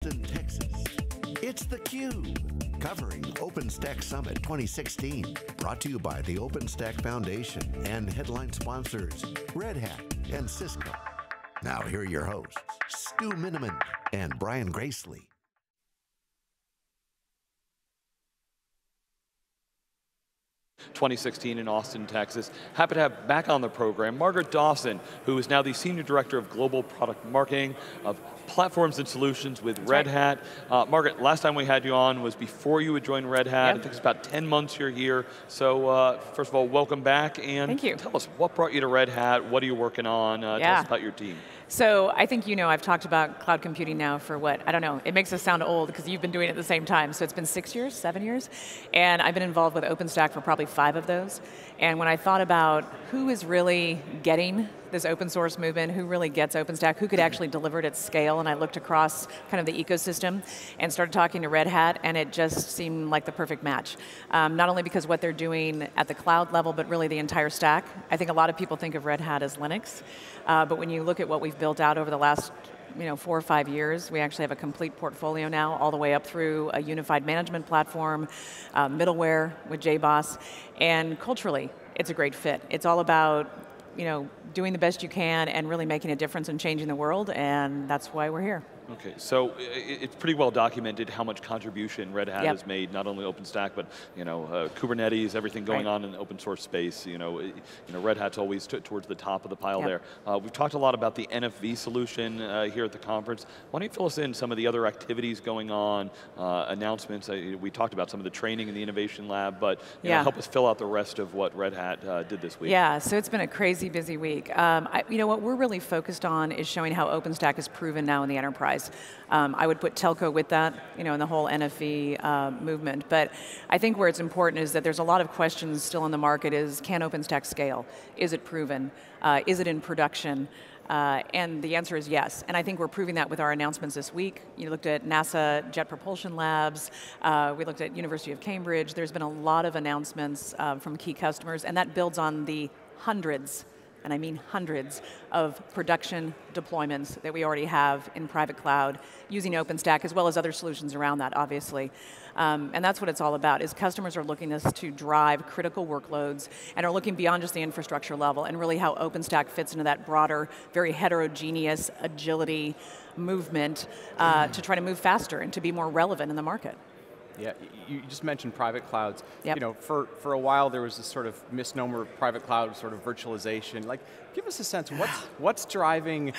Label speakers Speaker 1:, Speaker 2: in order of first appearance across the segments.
Speaker 1: Austin, Texas. It's theCUBE, covering OpenStack Summit 2016. Brought to you by the OpenStack Foundation and headline sponsors, Red Hat and Cisco. Now here are your hosts, Stu Miniman and Brian Gracely.
Speaker 2: ...2016 in Austin, Texas. Happy to have back on the program Margaret Dawson, who is now the Senior Director of Global Product Marketing of Platforms and Solutions with Red Hat. Margaret, last time we had you on was before you would join Red Hat. It took us about 10 months you're here. So first of all, welcome back. And
Speaker 3: thank you.
Speaker 2: Tell us, what brought you to Red Hat? What are you working on? Tell us about your team.
Speaker 3: So I think you know I've talked about cloud computing now for what, I don't know, it makes us sound old because you've been doing it at the same time. So it's been 6 years, 7 years, and I've been involved with OpenStack for probably 5 of those. And when I thought about who is really getting this open source movement, who really gets OpenStack, who could actually deliver it at scale, and I looked across kind of the ecosystem and started talking to Red Hat, and it just seemed like the perfect match. Not only because what they're doing at the cloud level, but really the entire stack. I think a lot of people think of Red Hat as Linux, but when you look at what we've built out over the last 4 or 5 years, we actually have a complete portfolio now, all the way up through a unified management platform, middleware with JBoss, and culturally, it's a great fit. It's all about doing the best you can and really making a difference and changing the world, and that's why we're here.
Speaker 2: Okay, so it's pretty well documented how much contribution Red Hat has made, not only OpenStack, but Kubernetes, everything going on in the open source space. Red Hat's always towards the top of the pile there. We've talked a lot about the NFV solution here at the conference. Why don't you fill us in some of the other activities going on, announcements? We talked about some of the training in the Innovation Lab, but help us fill out the rest of what Red Hat did this week.
Speaker 3: Yeah, so it's been a crazy busy week. What we're really focused on is showing how OpenStack is proven now in the enterprise. I would put telco with that, in the whole NFV movement. But I think where it's important is that there's a lot of questions still in the market is, can OpenStack scale? Is it proven? Is it in production? And the answer is yes. And I think we're proving that with our announcements this week. You looked at NASA Jet Propulsion Labs. We looked at University of Cambridge. There's been a lot of announcements from key customers, and that builds on the hundreds, and I mean hundreds, of production deployments that we already have in private cloud using OpenStack, as well as other solutions around that, obviously. And that's what it's all about, is customers are looking to drive critical workloads and are looking beyond just the infrastructure level and really how OpenStack fits into that broader, very heterogeneous agility movement to try to move faster and to be more relevant in the market.
Speaker 4: Yeah, you just mentioned private clouds.
Speaker 3: Yep.
Speaker 4: For a while there was this sort of misnomer of private cloud, sort of virtualization. Like, give us a sense, what's driving,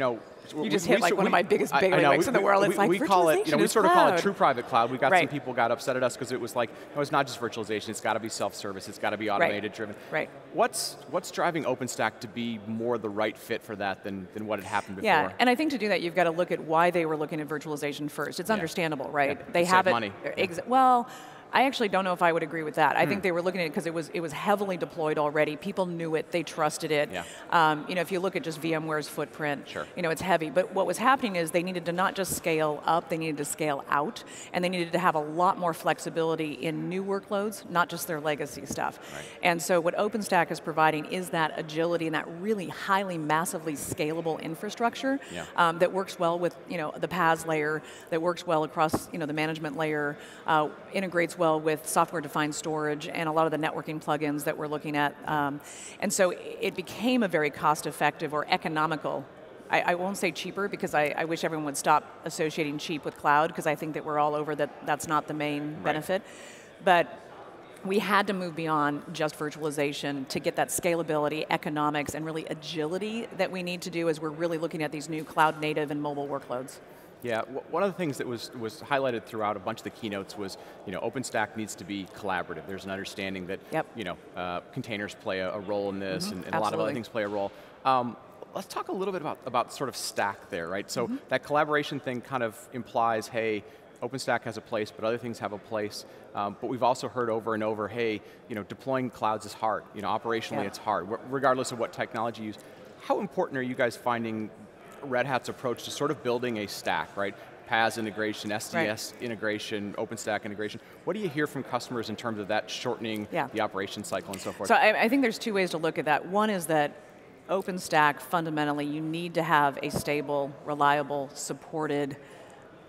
Speaker 3: You just hit like one of my biggest bailiwicks in the world. It's like,
Speaker 4: we call it, we sort of call it true private cloud. We got some
Speaker 3: right.
Speaker 4: people got upset at us because it was like, no, it's not just virtualization, it's got to be self-service, it's got to be automated driven.
Speaker 3: Right.
Speaker 4: What's driving OpenStack to be more the right fit for that than what had happened before?
Speaker 3: Yeah, and I think to do that, you've got to look at why they were looking at virtualization first. It's understandable, right?
Speaker 4: Yeah.
Speaker 3: They have
Speaker 4: Save
Speaker 3: it.
Speaker 4: Money.
Speaker 3: Well, I actually don't know if I would agree with that. I think they were looking at it because it was heavily deployed already. People knew it, they trusted it.
Speaker 4: Yeah.
Speaker 3: If you look at just VMware's footprint,
Speaker 4: sure.
Speaker 3: It's heavy. But what was happening is they needed to not just scale up, they needed to scale out, and they needed to have a lot more flexibility in new workloads, not just their legacy stuff.
Speaker 4: Right.
Speaker 3: And so what OpenStack is providing is that agility and that really highly, massively scalable infrastructure that works well with the PaaS layer, that works well across the management layer, integrates well with software-defined storage and a lot of the networking plugins that we're looking at. And so it became a very cost-effective or economical. I won't say cheaper because I wish everyone would stop associating cheap with cloud because I think that we're all over that that's not the main benefit. But we had to move beyond just virtualization to get that scalability, economics, and really agility that we need to do as we're really looking at these new cloud-native and mobile workloads.
Speaker 4: Yeah, one of the things that was highlighted throughout a bunch of the keynotes was, OpenStack needs to be collaborative. There's an understanding that, containers play a role in this, and a lot of other things play a role. Let's talk a little bit about sort of stack there, right? So that collaboration thing kind of implies, hey, OpenStack has a place, but other things have a place. But we've also heard over and over, hey, deploying clouds is hard. Operationally it's hard, regardless of what technology you use. How important are you guys finding Red Hat's approach to sort of building a stack, right? PaaS integration, SDS integration, OpenStack integration. What do you hear from customers in terms of that shortening the operation cycle and so forth?
Speaker 3: So I think there's 2 ways to look at that. One is that OpenStack, fundamentally, you need to have a stable, reliable, supported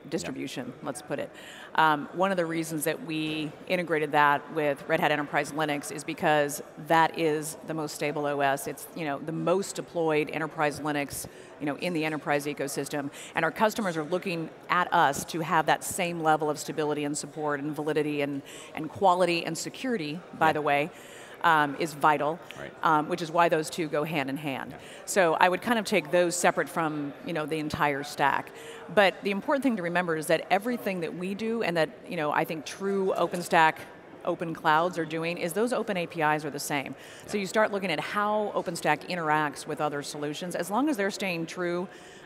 Speaker 3: distribution, let's put it. One of the reasons that we integrated that with Red Hat Enterprise Linux is because that is the most stable OS. It's the most deployed enterprise Linux in the enterprise ecosystem, and our customers are looking at us to have that same level of stability and support and validity and quality and security, by the way, is vital, which is why those two go hand in hand. Yeah. So I would kind of take those separate from the entire stack. But the important thing to remember is that everything that we do and that I think true OpenStack open clouds are doing is those open APIs are the same. Yeah. So you start looking at how OpenStack interacts with other solutions, as long as they're staying true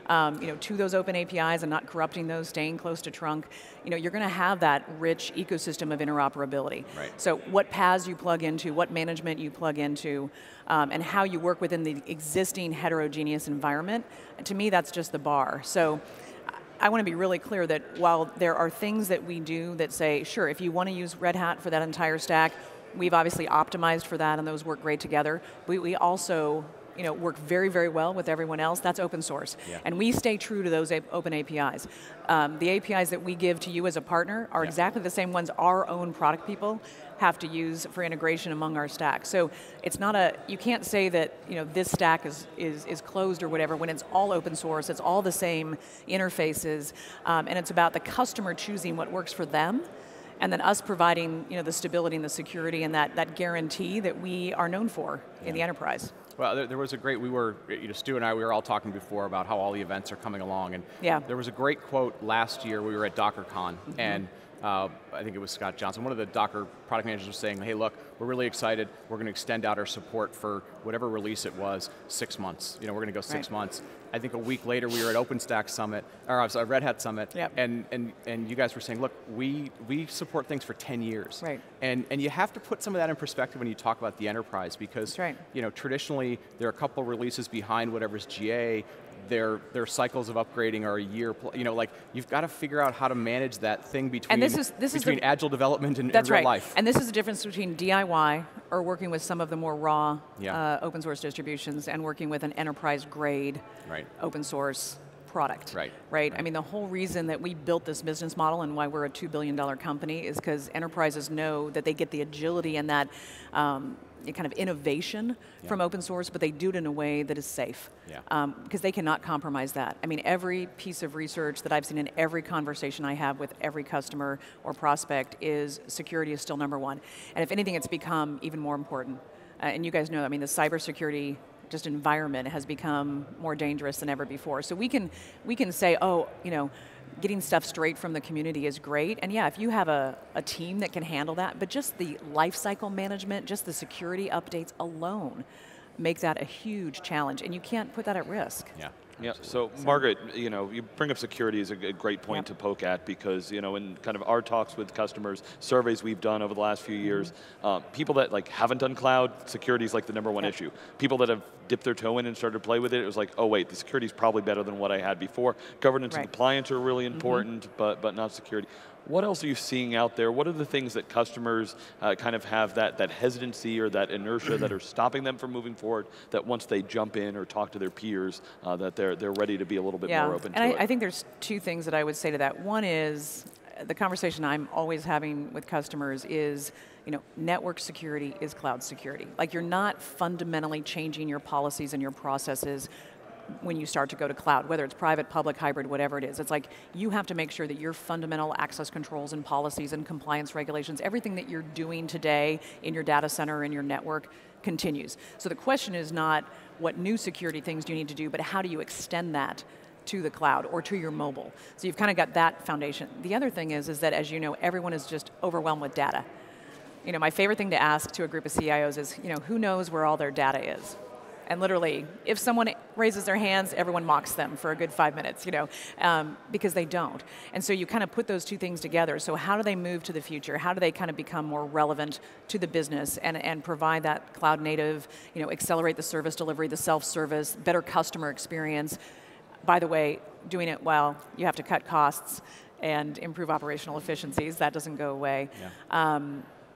Speaker 3: to those open APIs and not corrupting those, staying close to trunk, you're going to have that rich ecosystem of interoperability. Right. So what paths you plug into, what management you plug into, and how you work within the existing heterogeneous environment, to me that's just the bar. So I want to be really clear that while there are things that we do that say, sure, if you want to use Red Hat for that entire stack, we've obviously optimized for that and those work great together. We also work very, very well with everyone else. That's open source. Yeah. And we stay true to those open APIs. The APIs that we give to you as a partner are exactly the same ones our own product people have to use for integration among our stack. So it's not you can't say that this stack is closed or whatever when it's all open source, it's all the same interfaces, and it's about the customer choosing what works for them, and then us providing the stability and the security and that guarantee that we are known for in the enterprise.
Speaker 4: Well, there was a great, Stu and I, we were all talking before about how all the events are coming along, and there was a great quote last year. We were at DockerCon, and I think it was Scott Johnson, one of the Docker product managers was saying, hey look, we're really excited, we're going to extend out our support for whatever release it was, 6 months. We're going to go 6 months. I think a week later we were at OpenStack Summit, or I'm sorry, Red Hat Summit, and you guys were saying, look, we support things for 10 years. Right. And you have to put some of that in perspective when you talk about the enterprise, because traditionally there are a couple releases behind whatever's GA. Their cycles of upgrading are a year. Like you've got to figure out how to manage that thing between between agile development and real life.
Speaker 3: And this is the difference between DIY or working with some of the more raw open source distributions and working with an enterprise grade open source product. Right. I mean, the whole reason that we built this business model and why we're a $2 billion company is because enterprises know that they get the agility and that kind of innovation from open source, but they do it in a way that is safe, because they cannot compromise that. I mean, every piece of research that I've seen in every conversation I have with every customer or prospect is security is still number one. And if anything, it's become even more important. And you guys know, I mean, the cybersecurity just environment has become more dangerous than ever before. So we can say, oh, getting stuff straight from the community is great, and if you have a team that can handle that, but just the lifecycle management, just the security updates alone make that a huge challenge, and you can't put that at risk.
Speaker 2: Yeah, so Margaret, you bring up security as a great point to poke at, because in kind of our talks with customers, surveys we've done over the last few years, people that haven't done cloud, security is like the #1 issue. People that have dipped their toe in and started to play with it was like, oh wait, the security is probably better than what I had before. Governance and compliance are really important, but not security. What else are you seeing out there? What are the things that customers kind of have that hesitancy or that inertia that are stopping them from moving forward, that once they jump in or talk to their peers, that they're ready to be a little bit more open to it?
Speaker 3: I think there's two things that I would say to that. One is, the conversation I'm always having with customers is, network security is cloud security. Like, you're not fundamentally changing your policies and your processes when you start to go to cloud, whether it's private, public, hybrid, whatever it is. It's like you have to make sure that your fundamental access controls and policies and compliance regulations, everything that you're doing today in your data center, in your network, continues. So the question is not what new security things do you need to do, but how do you extend that to the cloud or to your mobile? So you've kind of got that foundation. The other thing is that, as you know, everyone is just overwhelmed with data. My favorite thing to ask to a group of CIOs is, who knows where all their data is? And literally, if someone raises their hands, everyone mocks them for a good 5 minutes, because they don't. And so you kind of put those two things together. So how do they move to the future? How do they kind of become more relevant to the business and provide that cloud native, accelerate the service delivery, the self-service, better customer experience? By the way, doing it while you have to cut costs and improve operational efficiencies, that doesn't go away.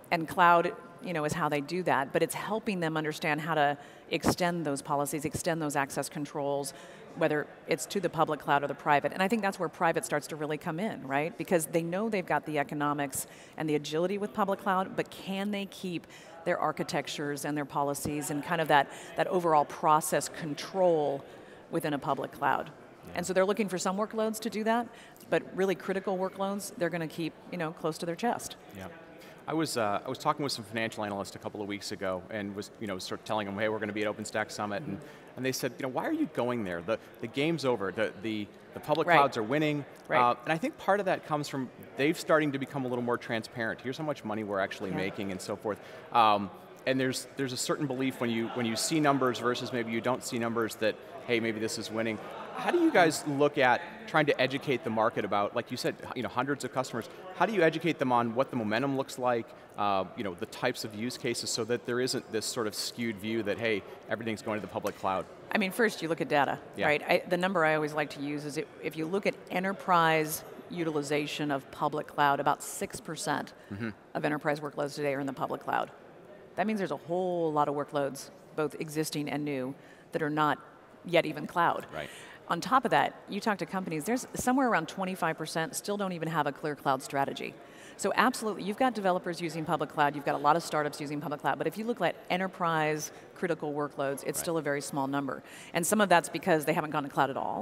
Speaker 3: And cloud, is how they do that, but it's helping them understand how to extend those policies, extend those access controls, whether it's to the public cloud or the private. And I think that's where private starts to really come in, right? Because they know they've got the economics and the agility with public cloud, but can they keep their architectures and their policies and kind of that overall process control within a public cloud? Yeah. And so they're looking for some workloads to do that, but really critical workloads, they're going to keep, close to their chest.
Speaker 4: Yeah. I was talking with some financial analysts a couple of weeks ago and was sort of telling them, hey, we're going to be at OpenStack Summit, and they said, why are you going there? The game's over. The public clouds are winning, and I think part of that comes from they've starting to become a little more transparent. Here's how much money we're actually making and so forth. And there's a certain belief when you see numbers versus maybe you don't see numbers that, hey, maybe this is winning. How do you guys look at trying to educate the market about, like you said, hundreds of customers? How do you educate them on what the momentum looks like, the types of use cases, so that there isn't this sort of skewed view that, hey, everything's going to the public cloud?
Speaker 3: I mean, first you look at data, right? The number I always like to use is if you look at enterprise utilization of public cloud, about 6% of enterprise workloads today are in the public cloud. That means there's a whole lot of workloads, both existing and new, that are not yet even cloud.
Speaker 4: Right.
Speaker 3: On top of that, you talk to companies, there's somewhere around 25% still don't even have a clear cloud strategy. So absolutely, you've got developers using public cloud, you've got a lot of startups using public cloud, but if you look at enterprise critical workloads, it's still a very small number. And some of that's because they haven't gone to cloud at all,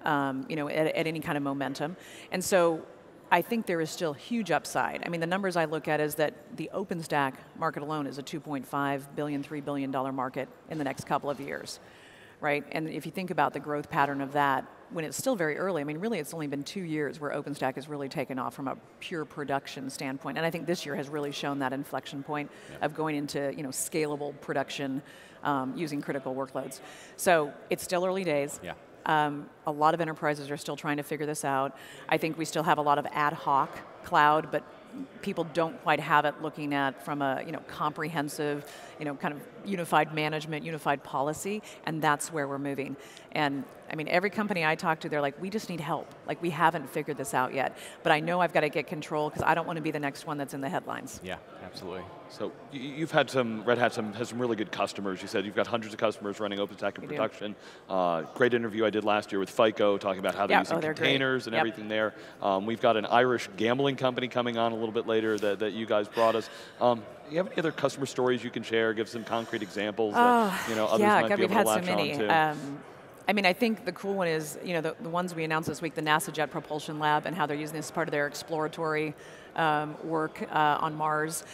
Speaker 3: at any kind of momentum. And so I think there is still huge upside. I mean, the numbers I look at is that the OpenStack market alone is a $2.5 billion, $3 billion market in the next couple of years. Right, and if you think about the growth pattern of that, when it's still very early, I mean, really it's only been 2 years where OpenStack has really taken off from a pure production standpoint. And I think this year has really shown that inflection point of going into scalable production using critical workloads. So it's still early days. Yeah. A lot of enterprises are still trying to figure this out. I think we still have a lot of ad hoc cloud, but people don't quite have it looking at from a comprehensive, kind of unified management, unified policy, and that's where we're moving. And I mean, every company I talk to, they're like, we just need help. Like, we haven't figured this out yet, but I know I've got to get control because I don't want to be the next one that's in the headlines.
Speaker 4: Yeah, absolutely.
Speaker 2: So you've had Red Hat has some really good customers. You said you've got hundreds of customers running OpenStack in production. Great interview I did last year with FICO talking about how they're using containers and everything there. We've got an Irish gambling company coming on a little bit later that you guys brought us. You have any other customer stories you can share? Give some concrete examples that others might be able to latch on to.
Speaker 3: I mean, I think the cool one is, the ones we announced this week, the NASA Jet Propulsion Lab, and how they're using this as part of their exploratory work on Mars.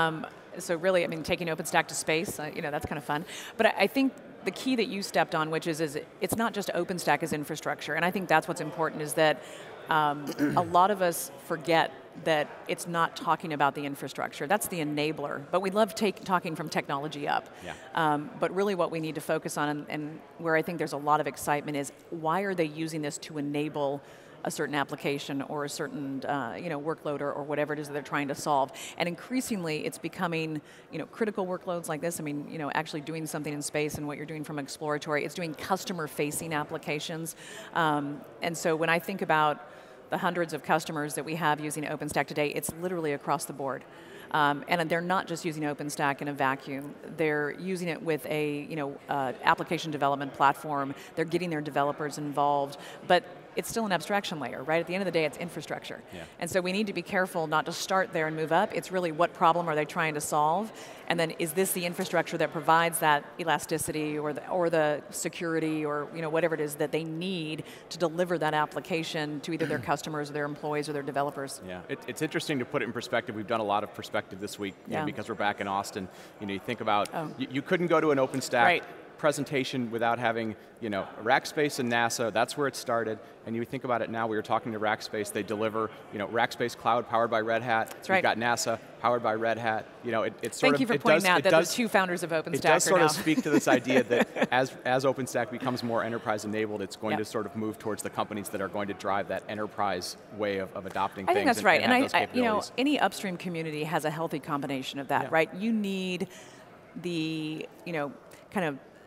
Speaker 3: So really, I mean, taking OpenStack to space, that's kind of fun. But I think the key that you stepped on, which is it's not just OpenStack as infrastructure, and I think that's what's important, is that a lot of us forget that it's not talking about the infrastructure. That's the enabler. But we love talking from technology up. Yeah. But really what we need to focus on, and where I think there's a lot of excitement, is why are they using this to enable a certain application or a certain workload or whatever it is that they're trying to solve. And increasingly it's becoming critical workloads like this. I mean, actually doing something in space and what you're doing from exploratory, it's doing customer facing applications. And so when I think about the hundreds of customers that we have using OpenStack today, it's literally across the board. And they're not just using OpenStack in a vacuum. They're using it with a application development platform. They're getting their developers involved, but it's still an abstraction layer, right? At the end of the day, it's infrastructure. Yeah. And so we need to be careful not to start there and move up. It's really what problem are they trying to solve? And then is this the infrastructure that provides that elasticity or the security or whatever it is that they need to deliver that application to either their customers or their employees or their developers?
Speaker 4: Yeah, it's interesting to put it in perspective. We've done a lot of perspective this week because we're back in Austin. You think about, you couldn't go to an OpenStack presentation without having Rackspace and NASA. That's where it started. And you think about it now, we were talking to Rackspace, they deliver Rackspace Cloud powered by Red Hat.
Speaker 3: That's right.
Speaker 4: You've got NASA powered by Red Hat. It's sort
Speaker 3: Thank you for pointing out that the two founders of OpenStack
Speaker 4: It does sort of speak to this idea that as OpenStack becomes more enterprise enabled, it's going to sort of move towards the companies that are going to drive that enterprise way of adopting things.
Speaker 3: I think that's right.
Speaker 4: And
Speaker 3: any upstream community has a healthy combination of that, right? You need the kind of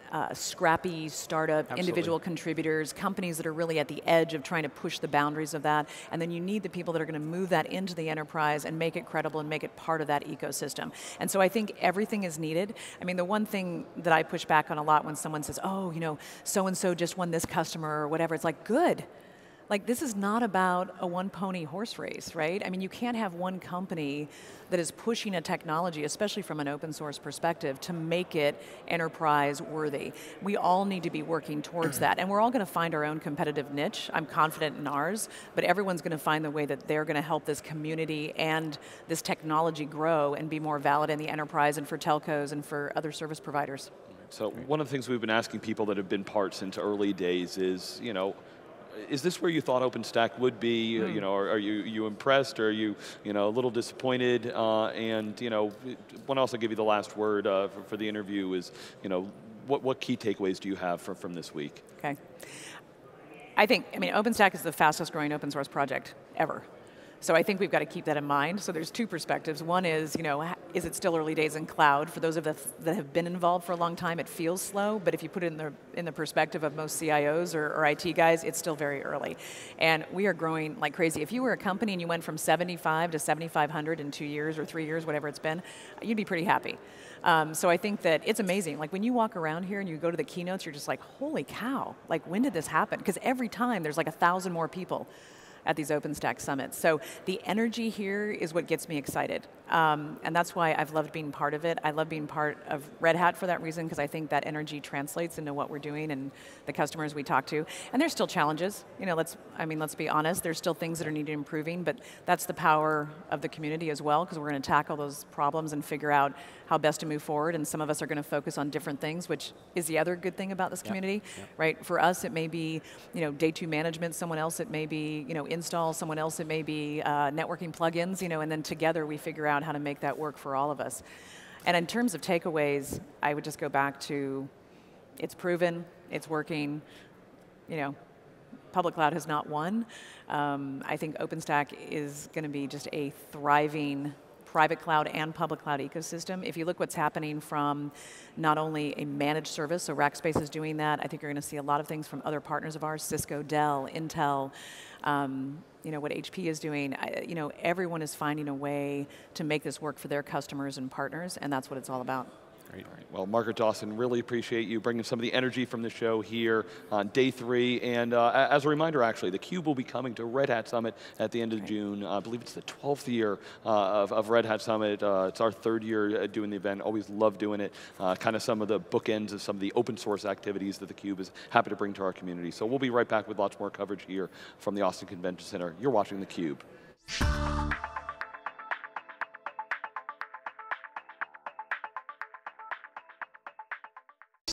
Speaker 3: scrappy startup, individual contributors, companies that are really at the edge of trying to push the boundaries of that, and then you need the people that are going to move that into the enterprise and make it credible and make it part of that ecosystem. And so I think everything is needed. I mean, the one thing that I push back on a lot when someone says, oh, you know, so-and-so just won this customer or whatever, it's like, good. Like, this is not about a one-pony horse race, right? I mean, you can't have one company that is pushing a technology, especially from an open source perspective, to make it enterprise worthy. We all need to be working towards that, and we're all going to find our own competitive niche. I'm confident in ours, but everyone's going to find the way that they're going to help this community and this technology grow and be more valid in the enterprise and for telcos and for other service providers.
Speaker 2: So one of the things we've been asking people that have been part since early days is, you know, is this where you thought OpenStack would be? You know, are you impressed, or are you a little disappointed? And you know, want to also give you the last word for the interview is, you know, what key takeaways do you have from this week?
Speaker 3: Okay, I mean, OpenStack is the fastest growing open source project ever. So I think we've got to keep that in mind. So there's two perspectives. One is, you know, is it still early days in cloud? For those of us that have been involved for a long time, it feels slow, but if you put it in the perspective of most CIOs or IT guys, it's still very early. And we are growing like crazy. If you were a company and you went from 75 to 7,500 in 2 years or 3 years, whatever it's been, you'd be pretty happy. So I think that it's amazing. Like when you walk around here and you go to the keynotes, you're just like, holy cow, like when did this happen? Because every time there's like 1,000 more people at these OpenStack summits. So the energy here is what gets me excited. And that's why I've loved being part of it. I love being part of Red Hat for that reason, because I think that energy translates into what we're doing and the customers we talk to. And there's still challenges. You know, let's be honest, there's still things that are needed improving, but that's the power of the community as well, because we're going to tackle those problems and figure out how best to move forward. And some of us are going to focus on different things, which is the other good thing about this community, right? For us, it may be, you know, day 2 management. Someone else, it may be, you know, install. Someone else, it may be networking plugins, you know, and then together we figure out how to make that work for all of us. And in terms of takeaways, I would just go back to, it's proven, it's working, you know, public cloud has not won. I think OpenStack is going to be just a thriving private cloud and public cloud ecosystem. If you look what's happening from not only a managed service, so Rackspace is doing that, I think you're going to see a lot of things from other partners of ours, Cisco, Dell, Intel, you know, what HP is doing. You know, everyone is finding a way to make this work for their customers and partners, and that's what it's all about.
Speaker 2: Great. All right. Well, Margaret Dawson, really appreciate you bringing some of the energy from the show here on day 3. And as a reminder, actually, theCUBE will be coming to Red Hat Summit at the end of June. I believe it's the 12th year of Red Hat Summit. It's our 3rd year doing the event. Always love doing it. Kind of some of the bookends of some of the open source activities that theCUBE is happy to bring to our community. So we'll be right back with lots more coverage here from the Austin Convention Center. You're watching theCUBE.